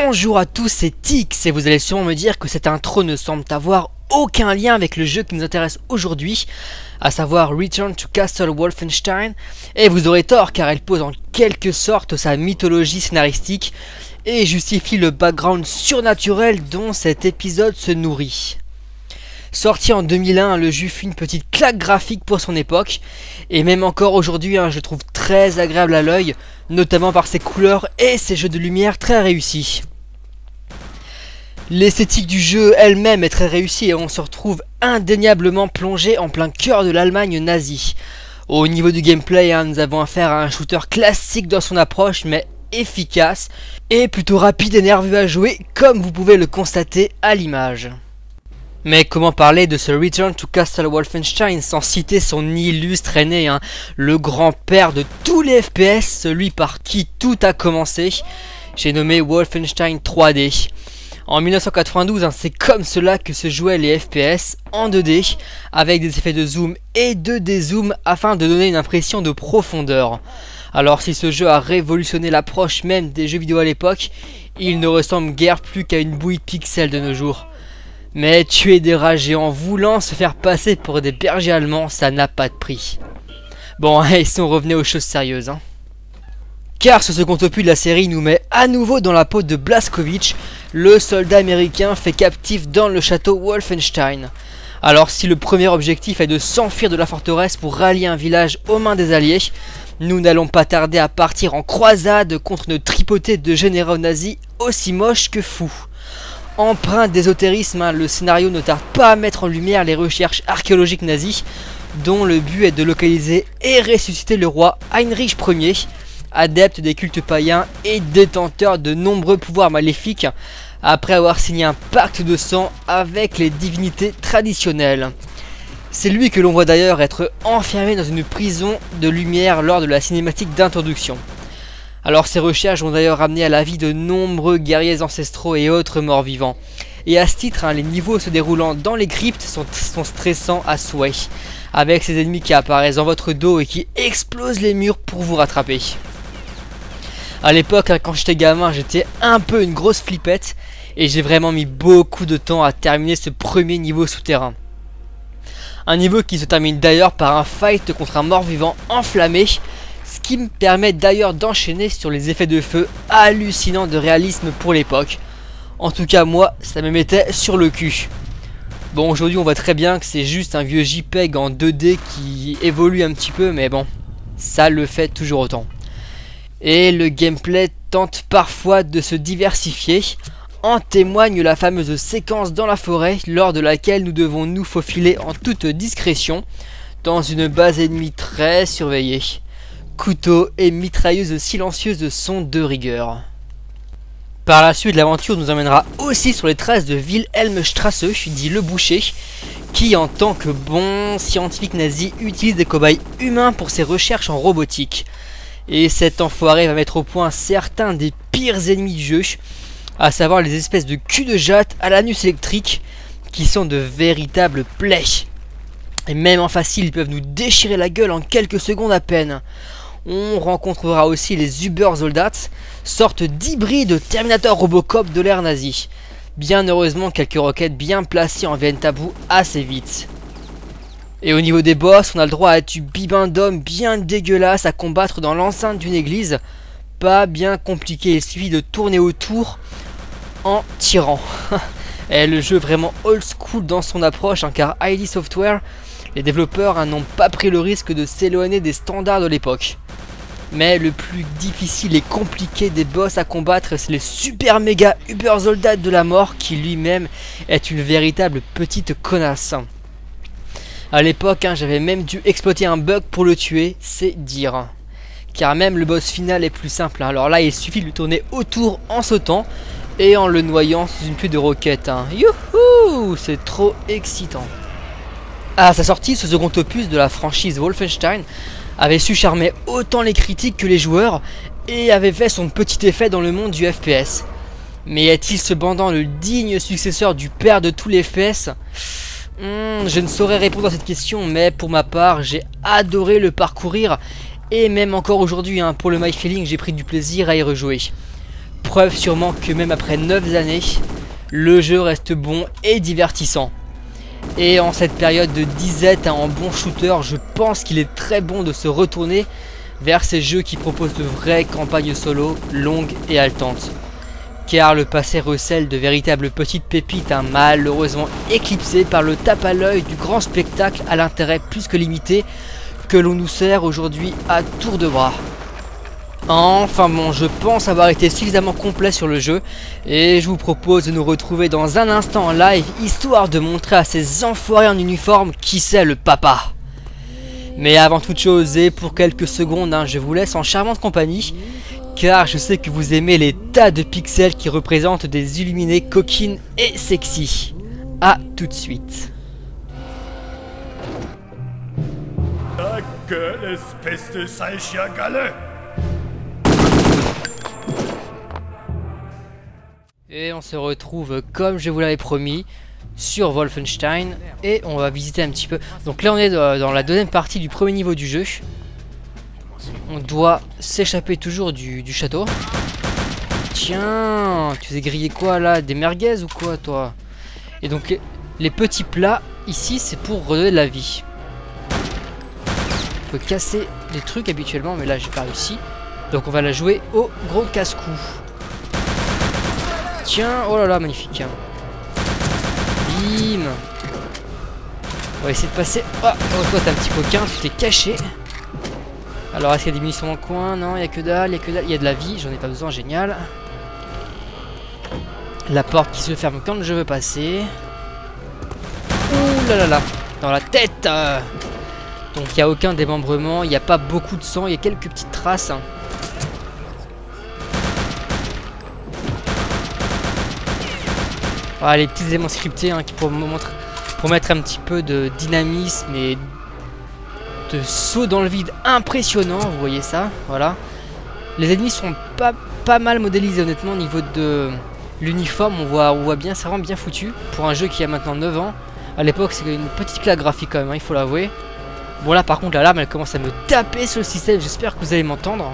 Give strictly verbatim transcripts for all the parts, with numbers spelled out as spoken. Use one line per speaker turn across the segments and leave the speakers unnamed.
Bonjour à tous, c'est Tix et vous allez sûrement me dire que cette intro ne semble avoir aucun lien avec le jeu qui nous intéresse aujourd'hui, à savoir Return to Castle Wolfenstein, et vous aurez tort car elle pose en quelque sorte sa mythologie scénaristique et justifie le background surnaturel dont cet épisode se nourrit. Sorti en deux mille un, le jeu fut une petite claque graphique pour son époque, et même encore aujourd'hui, hein, je le trouve très agréable à l'œil, notamment par ses couleurs et ses jeux de lumière très réussis. L'esthétique du jeu elle-même est très réussie et on se retrouve indéniablement plongé en plein cœur de l'Allemagne nazie. Au niveau du gameplay, hein, nous avons affaire à un shooter classique dans son approche, mais efficace et plutôt rapide et nerveux à jouer, comme vous pouvez le constater à l'image. Mais comment parler de ce Return to Castle Wolfenstein sans citer son illustre aîné, hein, le grand-père de tous les F P S, celui par qui tout a commencé, j'ai nommé Wolfenstein trois D. En mille neuf cent quatre-vingt-douze, hein, c'est comme cela que se jouaient les F P S en deux D, avec des effets de zoom et de dézoom afin de donner une impression de profondeur. Alors si ce jeu a révolutionné l'approche même des jeux vidéo à l'époque, il ne ressemble guère plus qu'à une bouillie de pixels de nos jours. Mais tuer des rages en voulant se faire passer pour des bergers allemands, ça n'a pas de prix. Bon, et si on revenait aux choses sérieuses, hein. Car ce second opus de la série nous met à nouveau dans la peau de Blazkowicz, le soldat américain fait captif dans le château Wolfenstein. Alors si le premier objectif est de s'enfuir de la forteresse pour rallier un village aux mains des alliés, nous n'allons pas tarder à partir en croisade contre une tripotée de généraux nazis aussi moches que fous. Empreint d'ésotérisme, hein, le scénario ne tarde pas à mettre en lumière les recherches archéologiques nazies, dont le but est de localiser et ressusciter le roi Heinrich Ier, adepte des cultes païens et détenteur de nombreux pouvoirs maléfiques, après avoir signé un pacte de sang avec les divinités traditionnelles. C'est lui que l'on voit d'ailleurs être enfermé dans une prison de lumière lors de la cinématique d'introduction. Alors ces recherches vont d'ailleurs amener à la vie de nombreux guerriers ancestraux et autres morts vivants. Et à ce titre, hein, les niveaux se déroulant dans les cryptes sont, sont stressants à souhait, avec ces ennemis qui apparaissent dans votre dos et qui explosent les murs pour vous rattraper. A l'époque, hein, quand j'étais gamin, j'étais un peu une grosse flippette, et j'ai vraiment mis beaucoup de temps à terminer ce premier niveau souterrain. Un niveau qui se termine d'ailleurs par un fight contre un mort-vivant enflammé, ce qui me permet d'ailleurs d'enchaîner sur les effets de feu hallucinants de réalisme pour l'époque. En tout cas moi, ça me mettait sur le cul. Bon, aujourd'hui on voit très bien que c'est juste un vieux JPEG en deux D qui évolue un petit peu, mais bon, ça le fait toujours autant. Et le gameplay tente parfois de se diversifier. En témoigne la fameuse séquence dans la forêt, lors de laquelle nous devons nous faufiler en toute discrétion dans une base ennemie très surveillée. Couteaux et mitrailleuses silencieuses sont de rigueur. Par la suite, l'aventure nous emmènera aussi sur les traces de Wilhelm Strasse, dit le boucher, qui en tant que bon scientifique nazi utilise des cobayes humains pour ses recherches en robotique. Et cet enfoiré va mettre au point certains des pires ennemis du jeu, à savoir les espèces de cul de jatte à l'anus électrique, qui sont de véritables plaies. Et même en facile, ils peuvent nous déchirer la gueule en quelques secondes à peine. On rencontrera aussi les Uber-Soldats, sorte d'hybride Terminator Robocop de l'ère nazie. Bien heureusement, quelques roquettes bien placées en viennent à bout assez vite. Et au niveau des boss, on a le droit à du bibin d'hommes bien dégueulasse à combattre dans l'enceinte d'une église. Pas bien compliqué, il suffit de tourner autour en tirant. Et le jeu vraiment old school dans son approche, hein, car I D Software, les développeurs hein, n'ont pas pris le risque de s'éloigner des standards de l'époque. Mais le plus difficile et compliqué des boss à combattre, c'est le super méga Uber Soldat de la mort, qui lui-même est une véritable petite connasse. A l'époque, hein, j'avais même dû exploiter un bug pour le tuer, c'est dire. Car même le boss final est plus simple, hein. Alors là, il suffit de le tourner autour en sautant et en le noyant sous une pluie de roquettes, hein. Youhou, c'est trop excitant. À sa sortie, ce second opus de la franchise Wolfenstein avait su charmer autant les critiques que les joueurs et avait fait son petit effet dans le monde du F P S. Mais est-il cependant le digne successeur du père de tous les F P S? hmm, Je ne saurais répondre à cette question, mais pour ma part, j'ai adoré le parcourir et même encore aujourd'hui, hein, pour le My Feeling, j'ai pris du plaisir à y rejouer. Preuve sûrement que même après neuf années, le jeu reste bon et divertissant. Et en cette période de disette en bon shooter, je pense qu'il est très bon de se retourner vers ces jeux qui proposent de vraies campagnes solo, longues et haletantes. Car le passé recèle de véritables petites pépites, hein, malheureusement éclipsées par le tape à l'œil du grand spectacle à l'intérêt plus que limité que l'on nous sert aujourd'hui à tour de bras. Enfin bon, je pense avoir été suffisamment complet sur le jeu et je vous propose de nous retrouver dans un instant en live, histoire de montrer à ces enfoirés en uniforme qui c'est le papa. Mais avant toute chose et pour quelques secondes, hein, je vous laisse en charmante compagnie, car je sais que vous aimez les tas de pixels qui représentent des illuminés coquines et sexy. A tout de suite.
Ah, quelle espèce de sale chien galet!
Et on se retrouve comme je vous l'avais promis sur Wolfenstein et on va visiter un petit peu. Donc là on est dans la deuxième partie du premier niveau du jeu. On doit s'échapper toujours du, du château. Tiens, tu faisais griller quoi là? Des merguez ou quoi toi? Et donc les, les petits plats ici c'est pour redonner de la vie. On peut casser des trucs habituellement mais là j'ai pas réussi. Donc on va la jouer au gros casse-cou. Tiens, oh là là, magnifique. Bim. On va essayer de passer. Oh, oh toi t'es un petit coquin, tu t'es caché. Alors est-ce qu'il y a des munitions dans le coin? Non, il n'y a que dalle, il y a que dalle. Il y a de la vie, j'en ai pas besoin, génial. La porte qui se ferme quand je veux passer. Ouh là là là, dans la tête. Donc il n'y a aucun démembrement, il n'y a pas beaucoup de sang, il y a quelques petites traces. Voilà, les petits éléments scriptés hein, qui pour, montrer, pour mettre un petit peu de dynamisme et de saut dans le vide impressionnant, vous voyez ça, voilà. Les ennemis sont pas, pas mal modélisés honnêtement au niveau de l'uniforme, on voit, on voit bien, c'est vraiment bien foutu pour un jeu qui a maintenant neuf ans. À l'époque c'est une petite claque graphique quand même, hein, il faut l'avouer. Bon là par contre l'alarme elle commence à me taper sur le système, j'espère que vous allez m'entendre.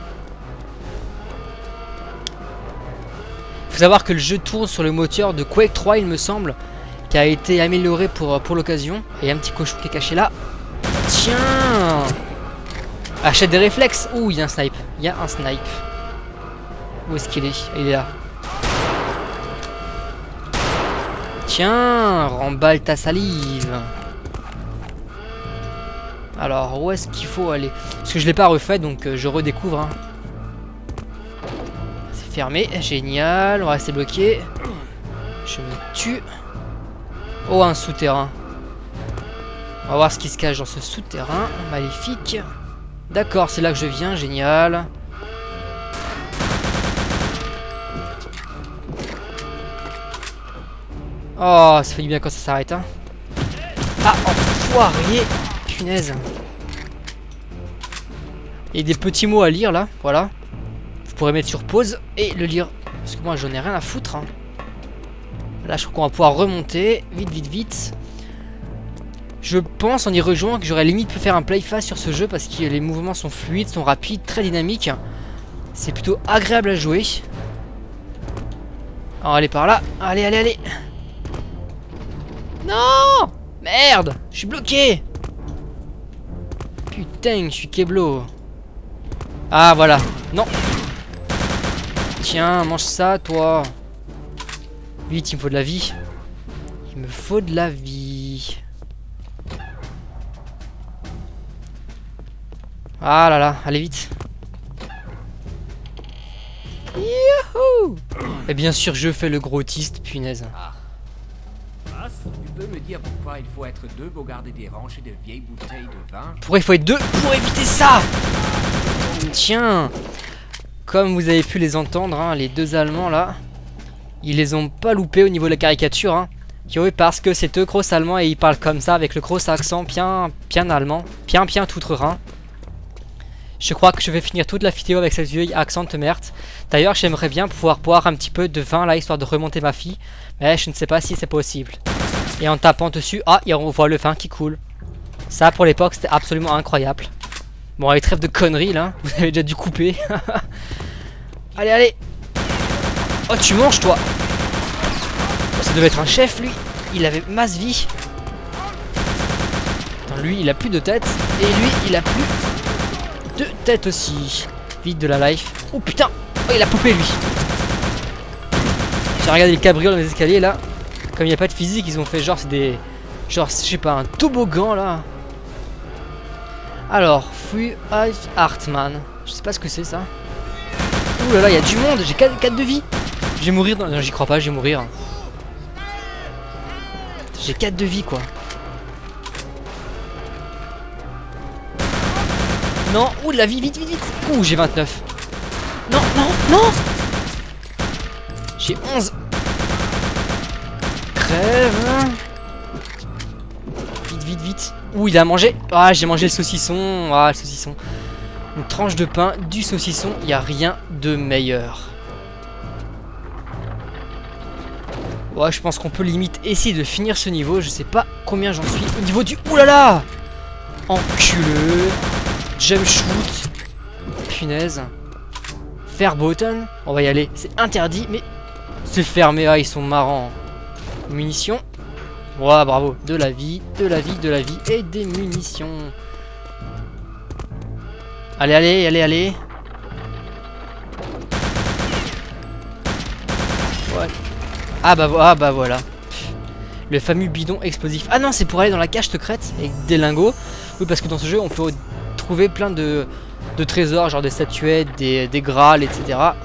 Faut savoir que le jeu tourne sur le moteur de Quake trois il me semble, qui a été amélioré pour, pour l'occasion. Et un petit cochon qui est caché là. Tiens, achète des réflexes. Ouh il y a un snipe, il y a un snipe. Où est-ce qu'il est? Il est là. Tiens, remballe ta salive. Alors où est-ce qu'il faut aller? Parce que je l'ai pas refait donc euh, je redécouvre hein. Fermé, génial, on va rester bloqué. Je me tue. Oh, un souterrain. On va voir ce qui se cache dans ce souterrain. Maléfique. D'accord, c'est là que je viens, génial. Oh, ça fait du bien quand ça s'arrête. Hein. Ah, enfoiré. Punaise. Il y a des petits mots à lire là, voilà. Vous pourrez mettre sur pause et le lire. Parce que moi j'en ai rien à foutre. Hein. Là je crois qu'on va pouvoir remonter. Vite, vite, vite. Je pense en y rejoignant que j'aurais limite pu faire un play fast sur ce jeu. Parce que les mouvements sont fluides, sont rapides, très dynamiques. C'est plutôt agréable à jouer. Alors allez par là. Allez, allez, allez. Non! Merde! Je suis bloqué! Putain, je suis keblo. Ah voilà. Non! Tiens, mange ça, toi. Vite, il me faut de la vie. Il me faut de la vie. Ah là là, allez vite. Youhou! Et bien sûr, je fais le gros autiste, punaise.
Ah. Ah, tu peux me dire pourquoi il faut être deux pour garder des rangées de vieilles bouteilles de vin?
Pourquoi il faut être deux pour éviter ça? Tiens! Comme vous avez pu les entendre, hein, les deux Allemands là, ils les ont pas loupés au niveau de la caricature. Hein. Oui, parce que c'est deux gros Allemands et ils parlent comme ça avec le gros accent bien, bien allemand, bien, bien tout-rhin. Je crois que je vais finir toute la vidéo avec cette vieille accent de merde. D'ailleurs, j'aimerais bien pouvoir boire un petit peu de vin là, histoire de remonter ma fille. Mais je ne sais pas si c'est possible. Et en tapant dessus, ah, et on voit le vin qui coule. Ça, pour l'époque, c'était absolument incroyable. Bon, allez, trêve de conneries là, vous avez déjà dû couper. Allez, allez. Oh, tu manges, toi. Oh, ça devait être un chef, lui. Il avait masse vie. Attends, lui, il a plus de tête. Et lui, il a plus de tête aussi. Vite de la life. Oh, putain. Oh, il a popé, lui. J'ai regardé le cabriole dans les escaliers, là. Comme il n'y a pas de physique, ils ont fait genre, c'est des... Genre, je sais pas, un toboggan, là. Alors, Free Hartman. Je sais pas ce que c'est, ça. Ouh là là, il y a du monde. J'ai quatre de vie. Je vais mourir dans... Non, j'y crois pas, je vais mourir. J'ai quatre de vie, quoi. Non, ouh, de la vie, vite, vite, vite. Ouh, j'ai vingt-neuf. Non, non, non. J'ai onze. Crève. Vite, vite, vite. Ouh, il a mangé. Ah, j'ai mangé le saucisson. Ah, le saucisson. Une tranche de pain, du saucisson. Il n'y a rien de meilleur. Ouais, je pense qu'on peut limite essayer de finir ce niveau. Je sais pas combien j'en suis. Au niveau du... Ouh là là. Enculeux. Jump shoot. Punaise. Fairbotten. On va y aller. C'est interdit, mais c'est fermé. Ah, ils sont marrants. Munitions. Ouais, bravo. De la vie, de la vie, de la vie et des munitions. Allez, allez, allez, allez. Ouais. Ah bah, ah bah voilà. Le fameux bidon explosif. Ah non, c'est pour aller dans la cage secrète avec des lingots. Oui, parce que dans ce jeu, on peut trouver plein de, de trésors, genre des statuettes, des, des grâles, et cetera.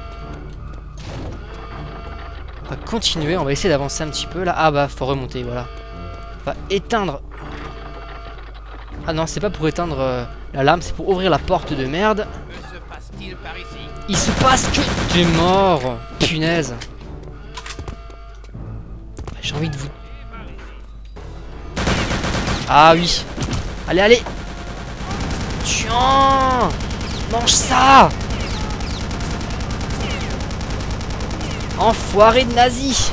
On va continuer, on va essayer d'avancer un petit peu là. Ah bah, faut remonter, voilà. On va éteindre. Ah non, c'est pas pour éteindre euh, la lame, c'est pour ouvrir la porte de merde.
Que se passe-t-il par ici?
Il se passe que... T'es mort. Punaise. J'ai envie de vous... Ah oui. Allez, allez. Tiens. Mange ça. Enfoiré de nazi.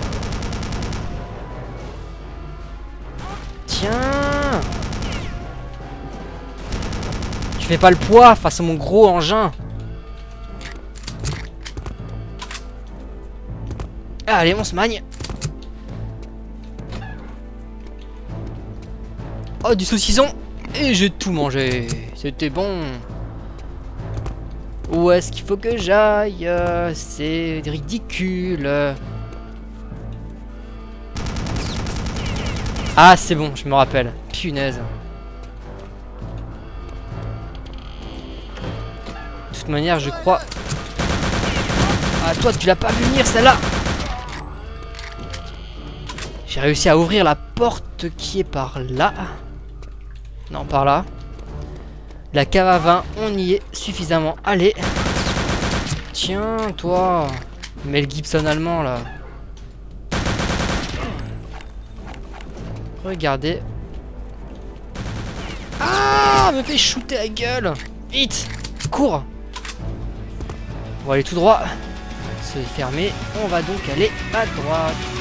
Tiens. Tu fais pas le poids face à mon gros engin. Allez, on se magne. Oh, du saucisson. Et j'ai tout mangé. C'était bon. Où est-ce qu'il faut que j'aille? C'est ridicule. Ah, c'est bon, je me rappelle. Punaise. De toute manière, je crois... Ah, toi, tu l'as pas vu venir, celle-là. J'ai réussi à ouvrir la porte qui est par là. Non, par là. La cave à vin, on y est suffisamment. Allez. Tiens, toi. Mel Gibson allemand, là. Regardez. Ah, me fait shooter la gueule. Vite. Cours. On va aller tout droit. C'est fermé. On va donc aller à droite.